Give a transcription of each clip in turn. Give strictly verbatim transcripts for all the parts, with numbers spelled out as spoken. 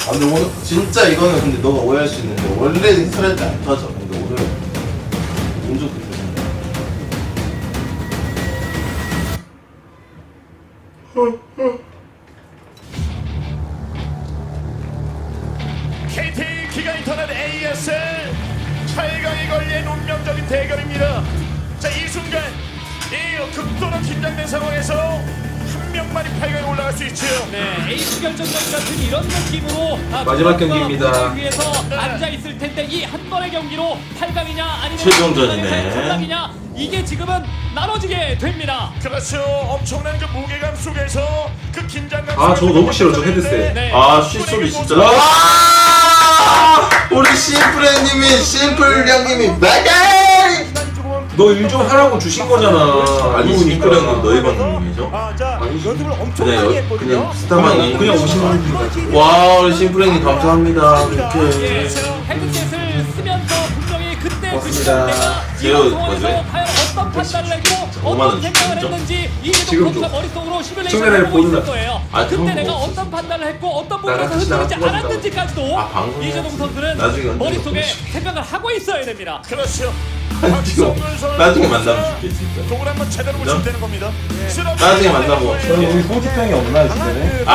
아 근데 오늘 진짜 이거는 근데 너가 오해할 수 있는데 원래 스트레이트 안 터져. 근데 오늘 운 좋게 터진다. 케이티 기가인터넷 에이에스엘 팔 강에 걸린 운명적인 대결입니다. 자, 이 순간 이 극도로 긴장된 상황에서 한 명만이 팔 강에 올라갈 수 있죠. 네, 에이스 결정전 같은 이런 느낌으로 아, 마지막 경기입니다. 위에서 네. 앉아 있을 텐데 이 한 번의 경기로 팔 강이냐 아니면 최종전이네. 전당이냐 이게 지금은 나눠지게 됩니다. 그렇죠. 엄청난 그 무게감 속에서 그 긴장감. 아, 저거 너무 싫어, 저 헤드셋. 네. 아 쉿소리 진짜. 와! 우리 심플님이 심플 형님이 메가이! 너 일 좀 하라고 주신 거잖아. 아니 심플 형님 너희 방송님이죠? 아, 자, 아니지. 연습을 엄청 그냥 많이 여, 했거든요. 그냥 스타만이 그냥 오시는 분들. 와 우리 심플 형님 감사합니다. 예, 이렇게 헤드셋을 쓰면서 분명히 그때 그 고맙습니다. 시간대가 제가 이런 상황에서 뭐지? 과연 어떤 판단을 했고 오만 원 어떤 생각을 진짜? 했는지 이재동 지금 선수가 좀 머릿속으로 측면을 시뮬레이션을 하고 있을 보는 거예요. 아, 그때 그건 내가 뭐 어떤 판단을 했고 어떤 나랑 부분에서 같이 흔들리지 나랑 않았는지까지도 아, 방송을 이재동 선수는 나중에 언제 머릿속에 보여주시- 생각을 하고 있어야 됩니다. 그렇죠. 지금 나중에 만나면 줄게 진짜. 동을 한번 제대로 보시면 되는 겁니다. 나중에 만나고. 저희 우리 소지병이 없나요 집에는?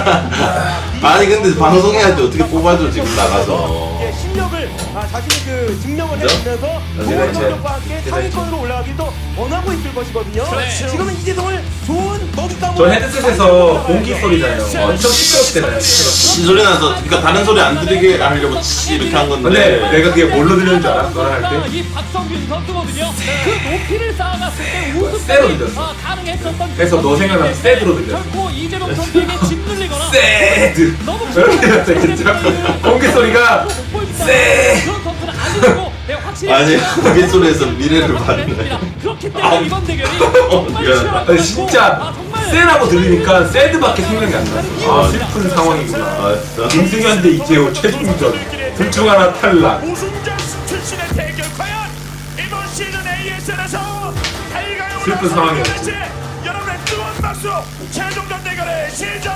아니 근데 방송해야지 어떻게 뽑아줘 지금 나가서. 예, 실력을 아, 자신이 그 증명을 해주면서 내가 좋은 이제 성적과 함께 이제 상위권으로 올라가기도 원하고 있을 것이거든요. 그렇죠. 지금은 이재동을 좋은 먹잇감으로 저 헤드셋에서 공기 소리잖아요. 엄청 시끄럽잖아요. 시 소리 나서 그러니까 다른 소리 안 들리게 하려고 치 이렇게 한 건데. 근데 내가 그게 뭘로 들리는 줄 알아? 너랑 할 때? 이 박성균 선수거든요. 그 높이를 쌓아갔을 때 세로 우승까지 들렸어. 아, 가능했었던 그래서 너 생각나면 세드로 들렸어. 결코 이재동 선수에게 짓눌리거나 세드! 너무 그렇게 들렸어 진짜. 공기 소리가 세! 그런 선수는 아니고 내가 확실히 아니 공기 소리에서 미래를 봤네. 그렇기 때문에 이번 대결이 정말 미안하다. 치열한 아니 진짜 세라고 들리니까 세드밖에 생각이 안 나. 아 슬픈 상황이구나. 아 진짜. 김승현 대 이재호 최종전. 둘 중 하나 탈락. 우승자 출신의 대결 과연 이번 시즌 에이에스엘에서 타이가에 슬픈 상황이었지. 여러분의 뜨거운 박수 최종전 대결의 시작.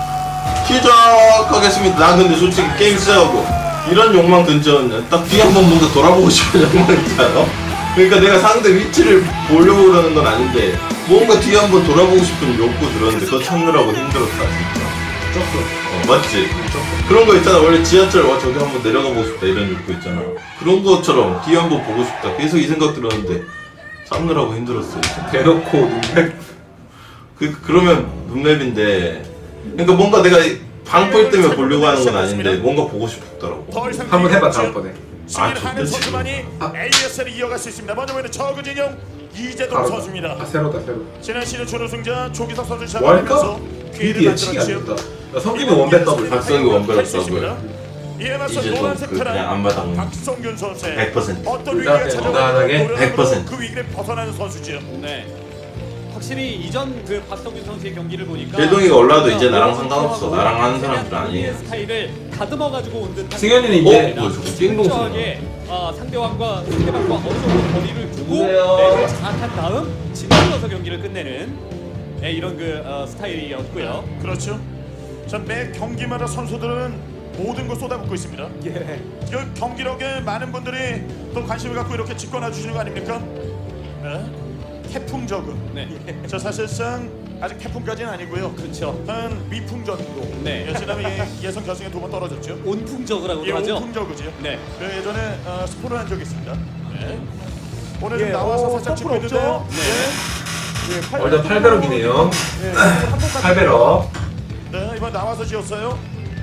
시작하겠습니다. 난 근데 솔직히 게임 시작하고 이런 욕망 든지 딱 뒤에 한번 뭔가 돌아보고 싶은 욕망 있잖아. 그러니까 내가 상대 위치를 보려고 그러는 건 아닌데 뭔가 뒤에 한번 돌아보고 싶은 욕구 들었는데 그거 찾느라고 힘들었다 진짜. 조금. 어, 맞지? 그런 거 있잖아. 원래 지하철 와 저기 한번 내려가 보고 싶다 이런 욕구 있잖아. 그런 것처럼 뒤에 한번 보고 싶다. 계속 이 생각 들었는데 참느라고 힘들었어요. 진짜. 대놓고 눈매. 그 그러면 눈맵인데 그러니까 뭔가 내가 방풀 때문에 보려고 하는 건 아닌데 뭔가 보고 싶더라고. 한번 해봐 다음번에. 승리를 아, 하는 진짜 선수만이 에이에스엘을 이어갈 수 있습니다. 먼저 보이는 저그진영 이재동 바로 선수입니다. 아 세로다 세로. 지난 시즌 준우승자 조기석 선수 뭘까? 잡아내면서 미리 예측이 안 된다. 야, 성균이 원백 더블. 박성기 원백 더블. 이에 맞서 이재동 노란색 그 그냥 테란 안마당 박성균 선수의 백 퍼센트. 어떤 위기가 무난하게 찾아오는 백 퍼센트. 그 위기를 벗어나는 선수죠. 네. 확실히 이전 그 박성균 선수의 경기를 보니까 제동이가 올라도 이제 나랑 상관없어. 나랑 하는 사람들 아니에요. 스타일을 다듬어 가지고 온 듯한 승현이는 이제 어? 뭐 저거 띵동 소리야. 철저하게 어, 상대방과 상대방과 어느 정도 거리를 두고 누구세요? 네, 장악한 다음 짓눌러서 경기를 끝내는 네, 이런 그 어, 스타일이었고요. 그렇죠. 자, 매 경기마다 선수들은 모든 걸 쏟아붓고 있습니다. 예. 이 경기력에 많은 분들이 또 관심을 갖고 이렇게 직관해 주시는 거 아닙니까? 네. 태풍 저그. 네. 자, 사실상 아직 태풍까지는 아니고요. 그렇죠. 한 위풍 정도. 네. 예, 지난해 예선 결승에 두 번 떨어졌죠. 온풍저그라고도 예, 하죠. 온풍 저그죠. 네. 그 예전에 어, 스포를 한 적이 있습니다. 네. 오늘 좀 예, 나와서 어, 살짝 찍고 서플 있는데요. 없죠? 네. 예, 팔- 어, 일단 팔배럭이네요. 예, 한번 팔배럭. 네, 이번 나와서 지었어요.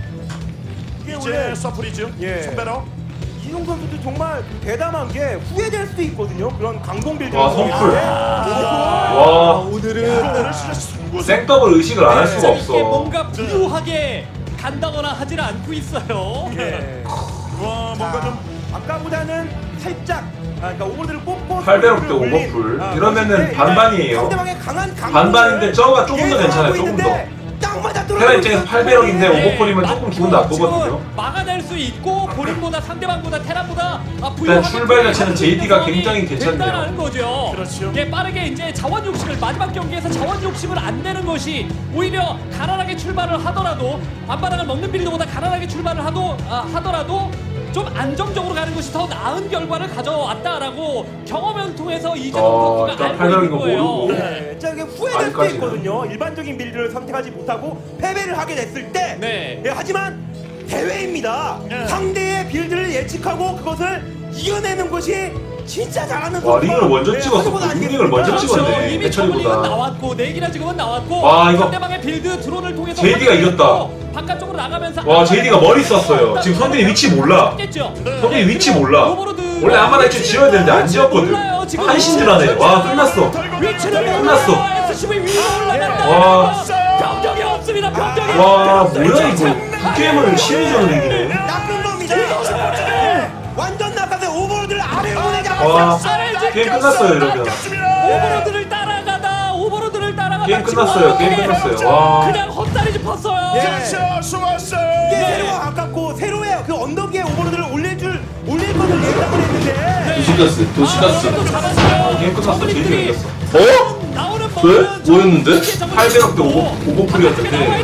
이게 이제 원래 서플이죠. 예. 손배러. 이동 선수도 정말 대담한 게 후회될 수도 있거든요. 그런 강공 빌드. 와, 손풀. 와, 와 오늘은 오늘은 진짜 승부. 생더블 의식을 안 할 수가 이게 없어. 뭔가 부유하게 간다거나 하지는 않고 있어요. 예. 와, 뭔가 좀 아까보다는 살짝 아, 그러니까 오버들을 뽑고 팔배럭 대 올린, 오버풀. 아, 이러면은 그랬을 때 반반이에요. 상대방의 강한 강공을 반반인데 저거가 조금 더 예상하고 괜찮아요. 조금 더. 있는데 딱 맞아 테란 입장에서 팔백억인데 오버콜이면 조금 기분 나쁘거든요. 지금 막아낼 수 있고 본인보다 상대방보다 테란보다 아, 일단 출발 자체는 제이디가 굉장히 괜찮네요. 된다는 거죠. 그렇죠. 예, 빠르게 이제 자원 욕심을 마지막 경기에서 자원 욕심을 안 내는 것이 오히려 가난하게 출발을 하더라도 앞바닥을 먹는 빌드보다 가난하게 출발을 하도 아, 하더라도 좀 안정적으로 가는 것이 더 나은 결과를 가져왔다라고 경험을 통해서 이재동 어, 선수가 일단 알고 팔백억인 있는 거 거예요. 모르고. 네, 자, 이게 후회될 수도 아직까지는. 있거든요. 일반적인 빌드를 선택하지 못하고 패배를 하게 됐을 때. 네. 예, 하지만 대회입니다. 네. 상대의 빌드를 예측하고 그것을 이겨내는 것이 진짜 잘하는 와, 선수가, 링을 먼저 예, 찍었어. 선수가 링을 아니겠습니까? 먼저 찍었네. 그렇죠. 이미 해철이보다. 저글링은 나왔고 내기나 지금은 나왔고 와, 이거 상대방의 빌드 드론을 통해서 제이디가 확인을 이겼다. 했고, 바깥쪽으로 나가면서 와, 제이디가 머리 썼어요. 지금 선빈이 위치 몰라. 겠죠. 선빈이 위치 몰라. 오버로드 원래 앞마당 좀 지어야 되는데 안 지었거든. 몰라요, 지금. 한신들하네. 와, 끝났어. 위치를 끝났어. 에스씨브이 위로 올라갔다. 와. 병력이 없습니다. 병력이. 와, 뭐야 이거. 이 게임을 심리전으로 이기네. 나쁜 겁니다. 네. 완전 나가서 오버로드를 아래로 보내자. 와, 아래지 게임 끝났어요 이러면. 오버로드를 따라가다 오버로드를 따라가다 게임 지금 끝났어요. 게임 끝났어요. 와. 그냥 헛다리 짚었어요. 예. 그렇죠. 수고했어요. 이게 세로와 가깝고 세로에 그 언덕 위에 오버로드를 올릴 줄 올릴 것을 예상을 했는데 도시가스 도시가스 또 잡았어요. 게임 끝났어. 제이디가 이겼어. 어? 나오는 왜? 뭐였는데? 팔백억 대 오버- 오버풀이었는데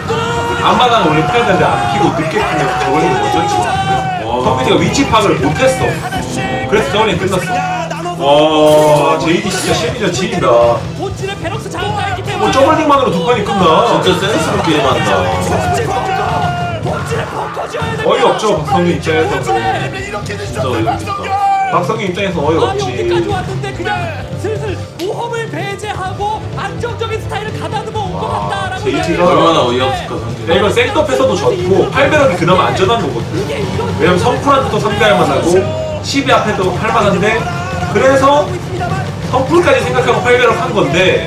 앞마당은 원래 패야 되는데 안 피고 늦게 피면 저걸링이 먼저 치고 선빈이가 위치 파악을 못했어. 그래서 저걸링이 끝났어. 야 나눠서 와, 제이디 진짜 심리전 지린다. 본질의 베럭스 장악했기 때문에 뭐 저걸링만으로 두 판이 끝나. 진짜 센스로 게임한다. 본질 벙커 본질의 벙커 지어야 됩니다. 어이없죠, 박성균 입장에서. 이렇게 진짜 되셨어요. 어이없다. 박성균. 박성균 입장에서 아 여기까지 어이없지. 왔는데 그냥 슬슬 모험을 배제하고 안정적인 스타일을 가다듬어 온 것 같다라고 제이지가 생각해요. 얼마나 어이없을까 상대. 야, 이건 생더에서도 졌고 팔백억이 그나마 안전한 거거든. 이게 이런 왜냐면 선풀한테도 상대할 만하고 십이 앞에도 할 만한데 그래서 선풀까지 생각하고 팔백억 한 건데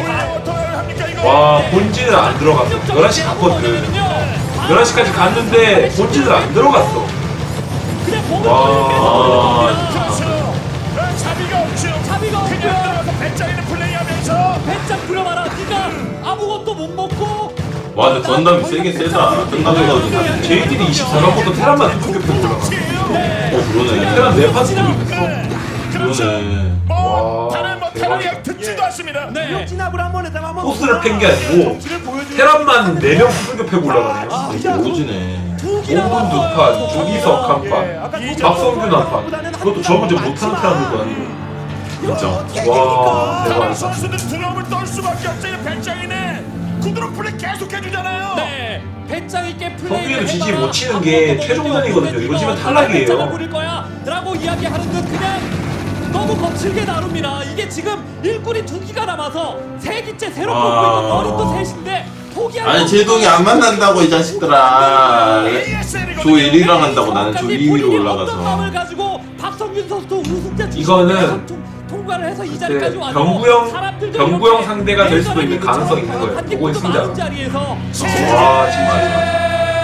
와, 본진은 안 들어갔어. 열한 시 갔거든. 열한 시까지 갔는데 본진은 안 들어갔어. 그냥 몸을 와. 돌리면서 그렇죠. 자비가 없죠. 자비가 없고요. 그냥 들어가서 배짱이는 플레이하면서 배짱 부려봐라. 네가 아무것도 못 먹고 와 근데 건담이 세긴 세다. 끝나가지고. 제이디는 이십사 강부터 테란만 두 개 올라가. 어 그러네. 테란 네판 뚫고 있어. 그렇죠. 그러네. 뭐 와, 다른 뭐 대박이다. 테란이 듣지도 않습니다. 네. 진압을 한번 했다가 한번 토스를 팬 게 아니고 테란만 네 명 수급해 올라가네요. 아, 이게 오지네. 오분 두 판, 조기석 한 판, 박성균 한 판. 그것도 저 문제 못하는 테란들도 아니고. 진짜. 와, 다른 대박이다. 선수들 두려움을 떨 수밖에 없죠. 배짱이는 구드론 플레이 계속 해주잖아요. 네. 배짱 있게 플레이. 성균이도 지지 못 치는 게 최종전이거든요. 이거 지면 탈락이에요. 배짱을 부릴 거야라고 이야기하는 듯 그냥. 너무 거칠게 다룹니다. 이게 지금 일꾼이 두 기가 남아서 세 기째 새로 뽑고 아. 있는 머리도 셋인데 포기하는 아니 제동이 안 만난다고 이 자식들아. 조 일 위랑 한다고 나는 조 이 위로 어떤 올라가서. 마음을 가지고 박성균 선수도 우승자 이거는 통과를 해서 이 자리까지 네, 와서 병구형- 사람들도 병구형 이렇게 상대가 될 수도 있는 가능성이 있는 거예요. 한 보고 개도 있습니다. 많은 자리에서 와, 진짜.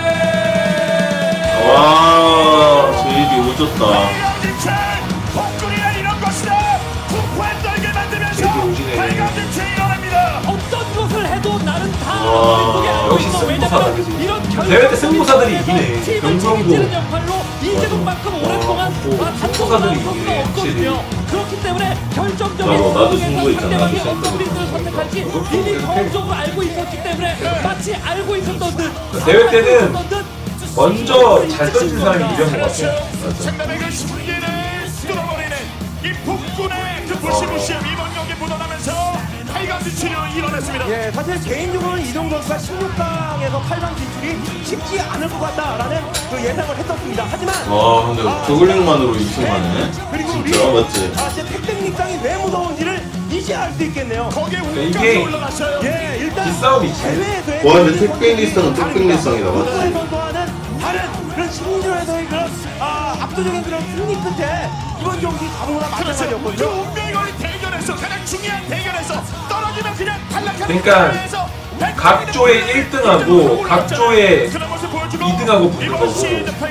와 제일이 오졌다. 복근이란 이런 것이다. 풍부한 떨게 만들면서 제이디 오지네. 발감증체 일어납니다. 어떤 것을 해도 나는 다 와, 머릿속에 알고 역시 있어. 승부사다, 왜냐면 그지? 이런 대회 때 승부사들이 이기네. 팀을 병구형도. 책임지는 역할로 이재동만큼 오랫동안 또 승부사들이 단독한 이기네, 선수가 없거든요. 그렇기 때문에 결정적인 나도, 나도 상황에서 승부했잖아. 상대방이 나도 어떤 빌드를 선택할지 그것도 이미 이렇게. 경험적으로 알고 있었기 때문에 마치 알고 있었던 듯 대회 때는 알고 있었던 듯 먼저 잘 던진 사람이 이기는 것 같아. 상담의 그 승기를 뚫어버리는 이 복근의 그 무시무시한 이번 경기 묻어나면서 팔강 진출을 이뤄냈습니다. 예, 사실 개인적으로는 이동 선수가 십육 강에서 팔 강 진출이 쉽지 않을 것 같다라는 그 예상을 했었습니다. 하지만 와 근데 저글링만으로 이 승하네. 그리고 진짜 맞지? 아, 진짜 택백닉상이 왜 무서운지를 이제 알 수 있겠네요. 거기에 운까지 이게 올라갔어요. 예, 일단 뒷싸움이지. 대회에서의 와 근데 택배리스는 택배리스상이다 맞지? 박성균 선수와는 다른 그런 심리전에서의 그런 아, 압도적인 그런 승리 끝에 이번 경기 가보나 그렇죠. 그 마찬가지였거든요. 운명의 거리 대결에서 가장 중요한 대결에서 떨어지면 그냥 탈락하는 그러니까 대회에서 각조의 일 등하고 각조의 이 등하고 붙는 거고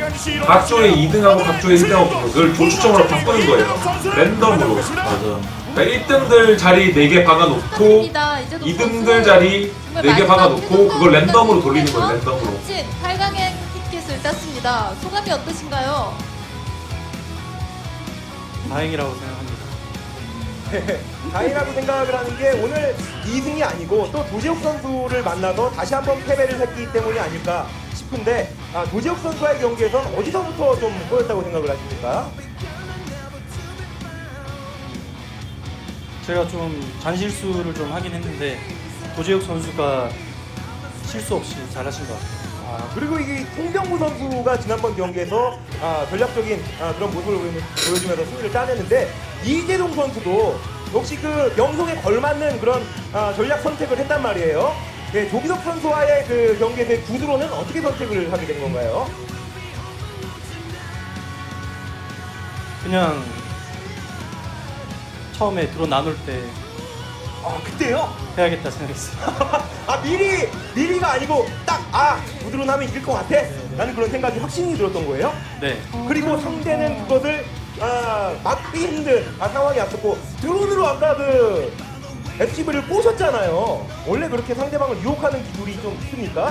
각조의 이 등하고 각조의 일 등하고 붙는 걸 조추첨으로 바꾸는 거예요. 랜덤으로. 맞아. 그러니까 일 등들 자리 네 개 박아놓고 이 등들 자리 네 개 박아놓고 그걸 랜덤으로 돌리는 거예요. 랜덤으로. 팔 강의 티켓을 땄습니다. 소감이 어떠신가요? 다행이라고 생각합니다. 다행이라고 생각을 하는 게 오늘 이 승이 아니고 또 도지혁 선수를 만나서 다시 한번 패배를 했기 때문이 아닐까 싶은데 아, 도지혁 선수와의 경기에서는 어디서부터 좀 꼬였다고 생각을 하십니까? 제가 좀 잔실수를 좀 하긴 했는데 도재욱 선수가 실수 없이 잘하신 것 같아요. 아, 그리고 이 송병구 선수가 지난번 경기에서 아, 전략적인 아, 그런 모습을 보여주면서 승리를 따냈는데 이재동 선수도 역시 그 명성에 걸맞는 그런 아, 전략 선택을 했단 말이에요. 네, 조기석 선수와의 그 경기에서의 구두로는 어떻게 선택을 하게 된 건가요? 그냥 처음에 드론 나눌 때 아, 그때요? 해야겠다 생각했어요. 아, 미리 미리가 아니고 딱 아, 구두로 나면 이길 것 같아? 라는 그런 생각이 확신이 들었던 거예요. 네. 그리고 상대는 그것을 아, 막기 힘든 아, 상황이 왔었고 드론으로 아까 그 에프씨브이를 꼬셨잖아요. 원래 그렇게 상대방을 유혹하는 기술이 좀 있습니까?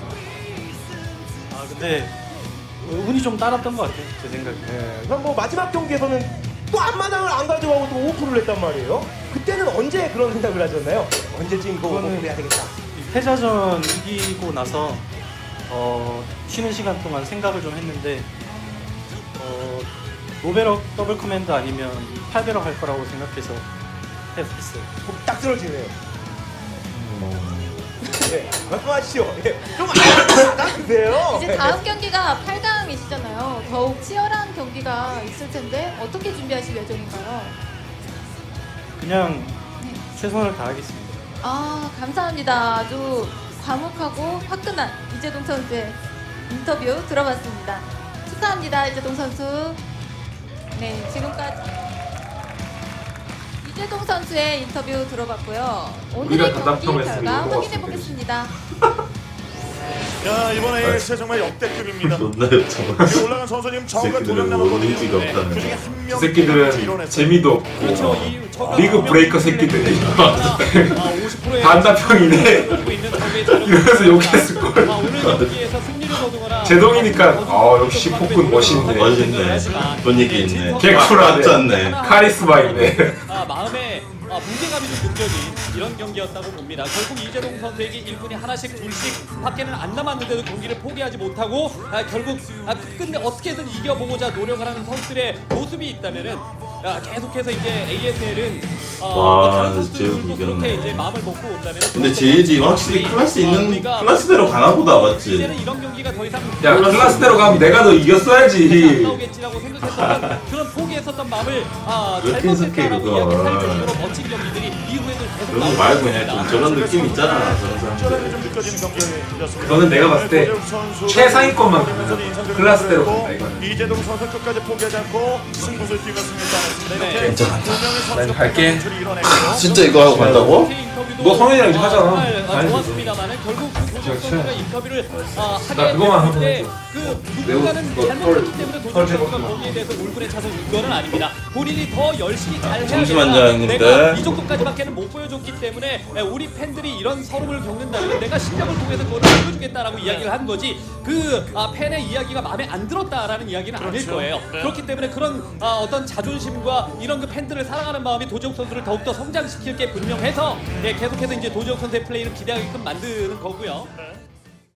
아 근데 운이 좀 따랐던 것 같아요. 제 생각에. 네. 그럼 뭐 마지막 경기에서는 또 앞마당을 안 가져가고 또 오프를 했단 말이에요. 그때는 언제 그런 생각을 하셨나요? 언제쯤 이거 그거는- 오프를 해야 되겠다. 패자전 이기고 나서 어, 쉬는 시간 동안 생각을 좀 했는데 어, 노베럭 더블 커맨드 아니면 팔 배럭 할 거라고 생각해서 했어요. 딱 쓰러지네요. 네, 말씀하시죠. 예, 좀 알아주세요. 이제 다음 경기가 팔 강이시잖아요. 더욱 치열한 경기가 있을 텐데 어떻게 준비하실 예정인가요? 그냥 최선을 다하겠습니다. 아, 감사합니다. 아주 과묵하고 화끈한 이재동 선수의 인터뷰 들어봤습니다. 축하합니다, 이재동 선수. 네, 지금까지 이재동 선수의 인터뷰 들어봤고요. 오늘의 우리가 경기 답답했으면 결과 이거 확인해 먹었으면 보겠습니다. 야, 이번에 에이스 정말 역대급입니다. 존나 였죠. 지금 올라간 선수 지금 저가 두 명 새끼들은 남았거든요. 의지가 네, 없다는 그중에 거. 한 이 명 새끼들은 재미도 없고 그렇죠. 이 저가 리그 브레이커 새끼들이 오십 퍼센트의 반다평이네 이러면서 욕했을 거예요. 아, 오늘 경기에서 승리를 거두거나 제동이니까 아 역시 폭군 멋있네. 멋있네. 분위기 있네. 개쿨하네. 짰네. 카리스마 있네. 아, 마음에 아, 무게감이 좀 느껴진 이런 경기였다고 봅니다. 결국 이재동 선수에게 일 분이 하나씩 둘씩 밖에는 안 남았는데도 경기를 포기하지 못하고 아, 결국 아, 끝내 어떻게든 이겨보고자 노력을 하는 선수들의 모습이 있다면은 아, 계속해서 이제 에이에스엘은 어, 와, 다른 제일 선수들도 이겼네. 그렇게 이제 마음을 먹고 온다면 근데 제이지 확실히 클래스 있는 클래스대로 가나보다 맞지? 이제는 이런 경기가 더 이상 야 클라스대로 가면 내가 너 안 이겼어야지. 나오겠지라고 생각했던 그런 포기했었던 마음을 아, 왜 이렇게 생각해, 잘못했다라고 그거. 이야기할 정도로 멋진 경기들이 이후에도 계속 그런 거 나오고 말고 그냥 있습니다. 좀 저런 느낌 있잖아 저런 좀 사람들. 느껴지는 경기였습니다. 그거는 내가 봤을 때 최상위권만 클래스대로 간다, 이거는. 이재동 선수 끝까지 포기하지 않고 승부를 뛰었습니다. 네. 괜찮았다. 난 갈게. 진짜 이거 하고 간다고? 너 성현이랑 이제 하잖아. 정말 아, 아니, 좋았습니다만은 결국 그 도적 그렇지. 선수가 인터뷰를 아, 하게 나 그거만 한번 됐는데 해줘. 그 매우 누군가는 그거 잘못했기 털- 때문에 도적 털 선수가 제거구나. 거기에 대해서 울분에 차서 이거는 아닙니다. 본인이 더 열심히 잘 해야 잠시만요, 된다. 형님들. 내가 이 정도까지밖에는 못 보여줬기 때문에 우리 팬들이 이런 서름을 겪는다면 내가 실력을 통해서 그걸 보여주겠다라고 이야기를 한 거지 그 아, 팬의 이야기가 마음에 안 들었다라는 이야기는 아닐 그렇죠. 거예요. 네. 그렇기 때문에 그런 아, 어떤 자존심과 이런 그 팬들을 사랑하는 마음이 도적 선수를 더욱더 성장시킬 게 분명해서 예, 계속해서 이제 도적 선수의 플레이를 기대하게끔 만드는 거고요.